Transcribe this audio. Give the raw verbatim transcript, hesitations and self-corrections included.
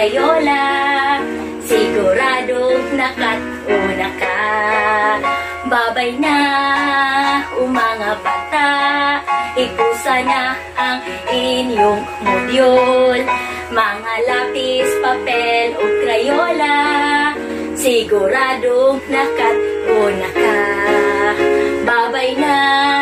Crayola, siguradong nakatuna ka. Babay na o mga bata, ikusa na ang inyong modyul. Mga lapis, papel o Crayola, siguradong nakatuna ka. Babay na